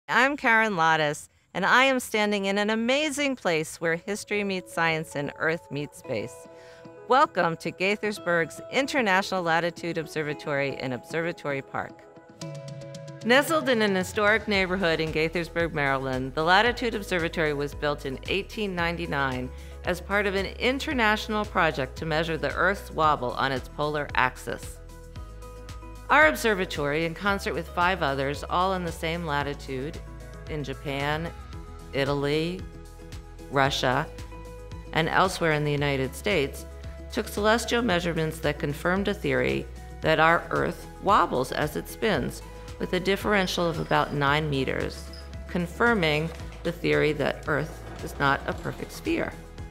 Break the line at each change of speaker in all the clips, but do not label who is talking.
I'm Karen Lottis, and I am standing in an amazing place where history meets science and Earth meets space. Welcome to Gaithersburg's International Latitude Observatory in Observatory Park. Nestled in an historic neighborhood in Gaithersburg, Maryland, the Latitude Observatory was built in 1899 as part of an international project to measure the Earth's wobble on its polar axis. Our observatory, in concert with 5 others, all in the same latitude, in Japan, Italy, Russia, and elsewhere in the United States, took celestial measurements that confirmed a theory that our Earth wobbles as it spins, with a differential of about 9 meters, confirming the theory that Earth is not a perfect sphere.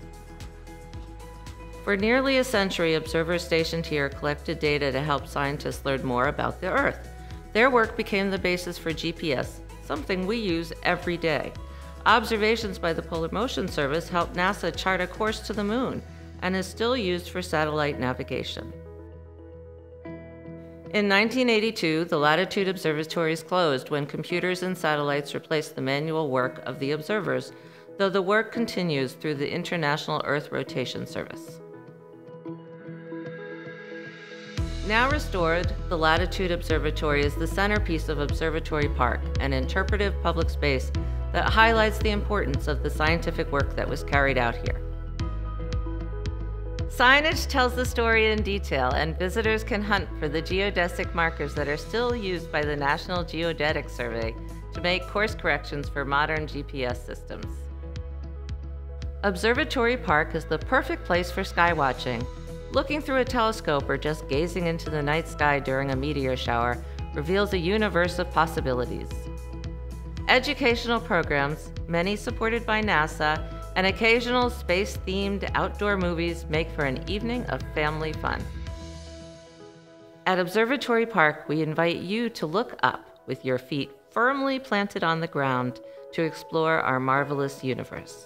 For nearly a century, observers stationed here collected data to help scientists learn more about the Earth. Their work became the basis for GPS, something we use every day. Observations by the Polar Motion Service helped NASA chart a course to the Moon and is still used for satellite navigation. In 1982, the Latitude Observatories closed when computers and satellites replaced the manual work of the observers, though the work continues through the International Earth Rotation Service. Now restored, the Latitude Observatory is the centerpiece of Observatory Park, an interpretive public space that highlights the importance of the scientific work that was carried out here. Signage tells the story in detail, and visitors can hunt for the geodesic markers that are still used by the National Geodetic Survey to make course corrections for modern GPS systems. Observatory Park is the perfect place for sky watching. Looking through a telescope or just gazing into the night sky during a meteor shower reveals a universe of possibilities. Educational programs, many supported by NASA, and occasional space-themed outdoor movies make for an evening of family fun. At Observatory Park, we invite you to look up with your feet firmly planted on the ground to explore our marvelous universe.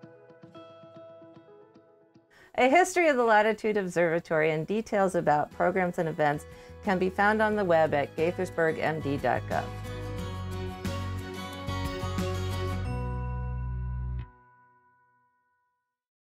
A history of the Latitude Observatory and details about programs and events can be found on the web at gaithersburgmd.gov.